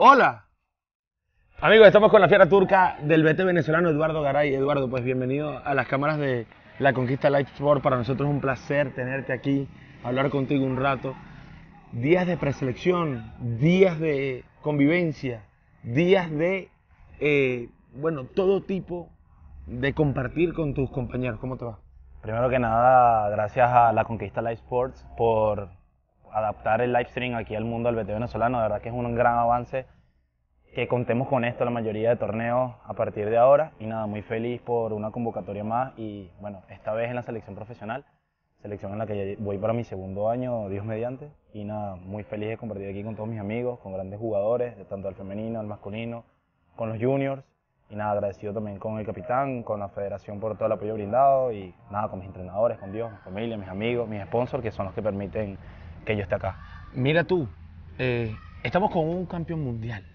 Hola. Amigos, estamos con la fiera turca del BT venezolano Eduardo Garay. Eduardo, pues bienvenido a las cámaras de La Conquista Live Sport. Para nosotros es un placer tenerte aquí, hablar contigo un rato. Días de preselección, días de convivencia, días de, bueno, todo tipo de compartir con tus compañeros. ¿Cómo te va? Primero que nada, gracias a La Conquista Live Sports por adaptar el live stream aquí al mundo del BT venezolano. De verdad que es un gran avance que contemos con esto la mayoría de torneos a partir de ahora. Y nada, muy feliz por una convocatoria más y bueno, esta vez en la selección profesional, selección en la que voy para mi segundo año, Dios mediante. Y nada, muy feliz de compartir aquí con todos mis amigos, con grandes jugadores, tanto del femenino, del masculino, con los juniors. Y nada, agradecido también con el capitán, con la federación por todo el apoyo brindado y nada, con mis entrenadores, con Dios, mi familia, mis amigos, mis sponsors, que son los que permiten que yo esté acá. Mira tú, estamos con un campeón mundial.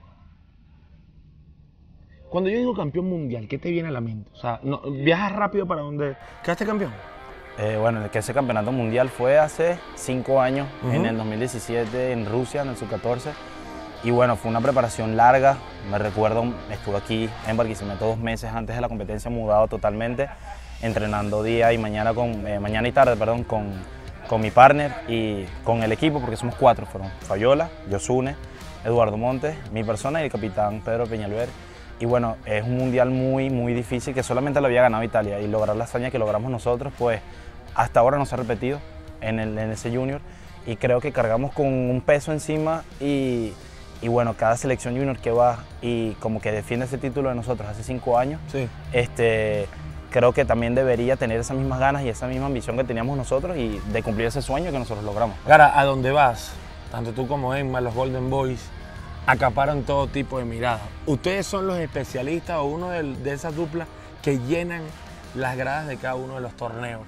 Cuando yo digo campeón mundial, ¿qué te viene a la mente? O sea, no, ¿viajas rápido para donde quedaste campeón? Bueno, que ese campeonato mundial fue hace 5 años, en el 2017 en Rusia, en el Sub-14. Y bueno, fue una preparación larga. Me recuerdo, estuve aquí en Barquisimeto 2 meses antes de la competencia, mudado totalmente, entrenando día y mañana, mañana y tarde, perdón, con mi partner y con el equipo, porque somos 4, fueron Fabiola, Yosune, Eduardo Montes, mi persona y el capitán Pedro Peñalver. Y bueno, es un mundial muy difícil que solamente lo había ganado Italia y lograr la hazaña que logramos nosotros, pues hasta ahora no se ha repetido en ese junior y creo que cargamos con un peso encima y bueno, cada selección junior que va y como que defiende ese título de nosotros hace 5 años, sí. Creo que también debería tener esas mismas ganas y esa misma ambición que teníamos nosotros y de cumplir ese sueño que nosotros logramos. Gara, a donde vas, tanto tú como Emma, los Golden Boys, acaparan todo tipo de miradas. Ustedes son los especialistas o uno de esas duplas que llenan las gradas de cada uno de los torneos.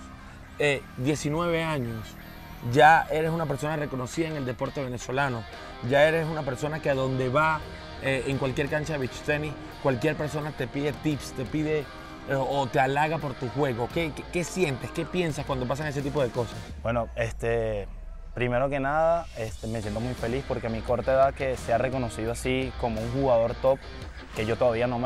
19 años, ya eres una persona reconocida en el deporte venezolano, ya eres una persona que a donde va, en cualquier cancha de beach tenis, cualquier persona te pide tips, te pide o te halaga por tu juego. ¿Qué sientes, qué piensas cuando pasan ese tipo de cosas? Bueno, primero que nada, me siento muy feliz porque a mi corta edad que sea reconocido así como un jugador top, que yo todavía no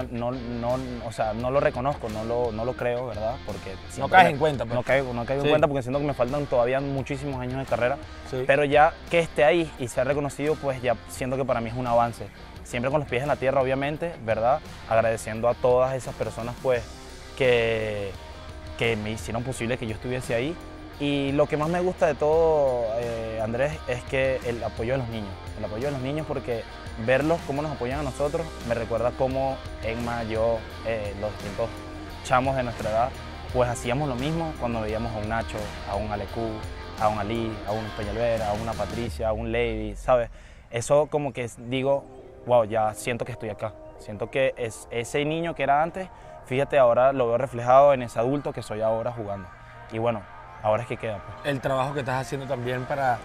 lo reconozco, no lo creo, ¿verdad? Porque no caes en cuenta. Pues. No caigo en cuenta porque siento que me faltan todavía muchísimos años de carrera, sí. Pero ya que esté ahí y sea reconocido, pues ya siento que para mí es un avance. Siempre con los pies en la tierra, obviamente, ¿verdad? Agradeciendo a todas esas personas, pues, que me hicieron posible que yo estuviese ahí. Y lo que más me gusta de todo, Andrés, es que el apoyo de los niños. El apoyo de los niños porque verlos cómo nos apoyan a nosotros me recuerda cómo Emma, yo, los distintos chamos de nuestra edad, pues hacíamos lo mismo cuando veíamos a un Nacho, a un Alecú, a un Ali, a un Peñalver, a una Patricia, a un Lady, ¿sabes? Eso como que digo, wow, ya siento que estoy acá. Siento que es ese niño que era antes, fíjate, ahora lo veo reflejado en ese adulto que soy ahora jugando. Y bueno, ahora es que queda. Pues. El trabajo que estás haciendo también para,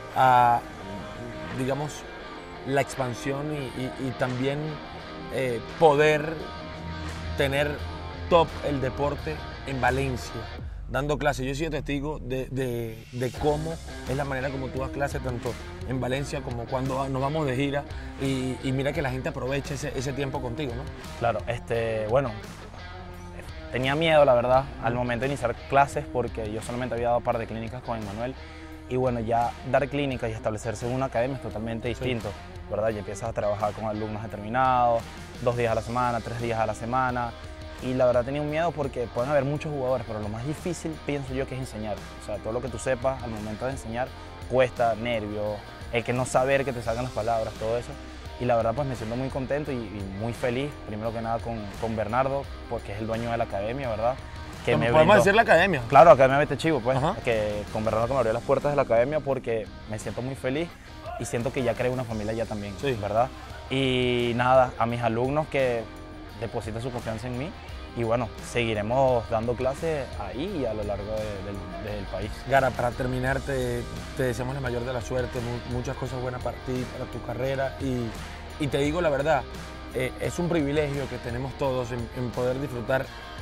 digamos, la expansión y también poder tener top el deporte en Valencia, dando clases. Yo he sido testigo de cómo es la manera como tú das clases tanto en Valencia como cuando nos vamos de gira y mira que la gente aprovecha ese tiempo contigo, ¿no? Claro, bueno, tenía miedo, la verdad, al momento de iniciar clases porque yo solamente había dado un par de clínicas con Emmanuel y bueno, ya dar clínicas y establecerse en una academia es totalmente distinto, sí. ¿Verdad? Ya empiezas a trabajar con alumnos determinados, 2 días a la semana, 3 días a la semana y la verdad tenía un miedo porque pueden haber muchos jugadores, pero lo más difícil pienso yo que es enseñar. O sea, todo lo que tú sepas al momento de enseñar cuesta, nervios, el que no saber que te salgan las palabras, todo eso. Y la verdad pues me siento muy contento y muy feliz, primero que nada con Bernardo, porque es el dueño de la academia, ¿verdad? Que me podemos decir la academia. Claro, Academia BT Chivo, pues, que con Bernardo que me abrió las puertas de la academia porque me siento muy feliz y siento que ya creé una familia ya también, sí. ¿Verdad? Y nada, a mis alumnos que depositan su confianza en mí y bueno, seguiremos dando clases ahí y a lo largo del país. Gara, para terminar, te deseamos la mayor de la suerte, muchas cosas buenas para ti, para tu carrera y te digo la verdad, es un privilegio que tenemos todos en poder disfrutar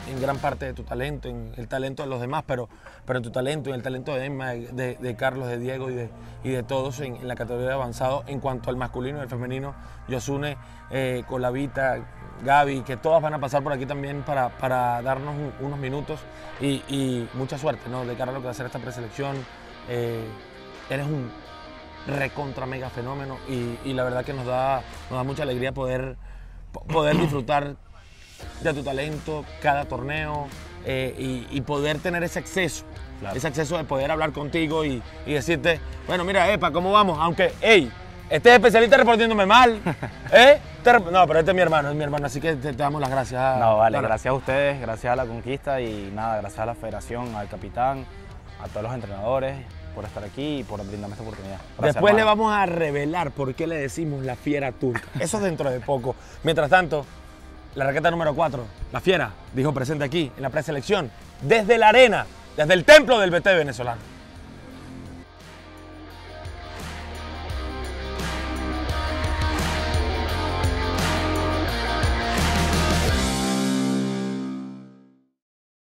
en gran parte de tu talento, en el talento de los demás, pero en tu talento, en el talento de Emma, de Carlos, de Diego y de todos en la categoría de avanzado. En cuanto al masculino y el femenino, Yosune, Colavita, Gaby, que todas van a pasar por aquí también para darnos unos minutos y mucha suerte, ¿no? De cara a lo que va a ser esta preselección. Eres un recontra mega fenómeno y la verdad que nos da mucha alegría poder disfrutar de tu talento cada torneo y poder tener ese acceso, claro. Ese acceso de poder hablar contigo y decirte, bueno, mira, Epa, ¿cómo vamos? Aunque, hey, este especialista respondiéndome mal, no, pero este es mi hermano, así que te damos las gracias. No, vale, gracias a ustedes, gracias a la conquista y nada, gracias a la federación, al capitán, a todos los entrenadores por estar aquí y por brindarme esta oportunidad. Gracias, después hermano. le vamos a revelar por qué le decimos la fiera turca. Eso dentro de poco. Mientras tanto, la raqueta número 4, la fiera, dijo presente aquí en la preselección, desde la arena, desde el templo del BT venezolano.